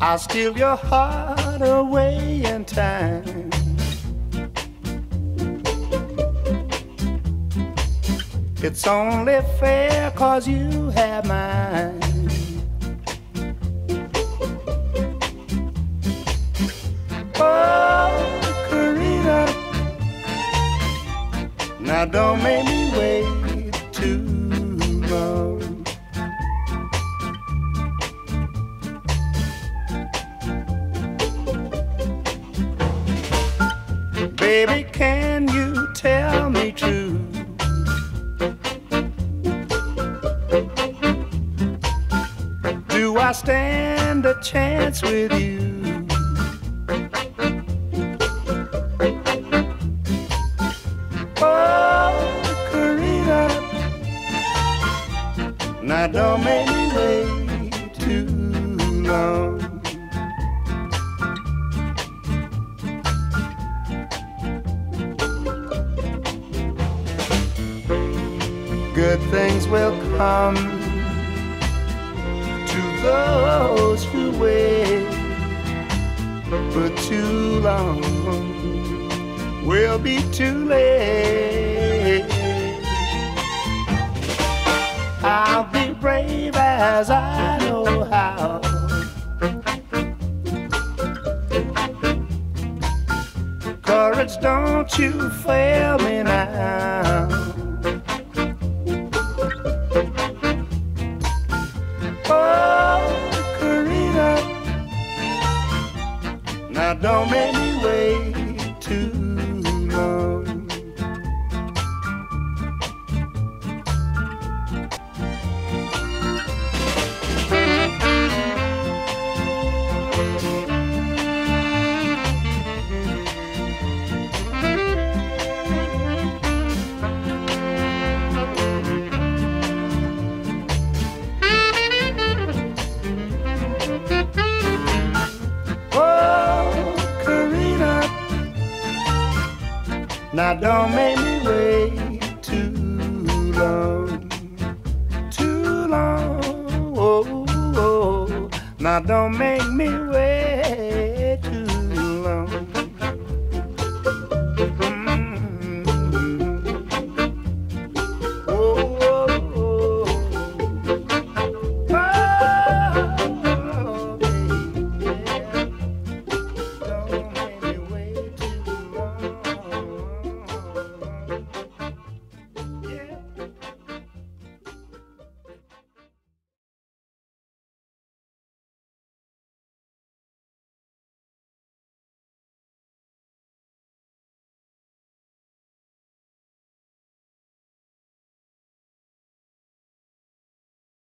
I'll steal your heart away in time. It's only fair 'cause you have mine. Oh, Karina, now don't make me wait too long. Baby, can you tell me true? Do I stand a chance with you? Oh, Karina, now don't make me wait too long. Good things will come to those who wait, but too long will be too late. I'll be brave as I know how. Courage, don't you fail me now. Oh, Karina, now don't make me wait too long. Now don't make me wait too long, too long. Oh, oh. Now don't make me wait too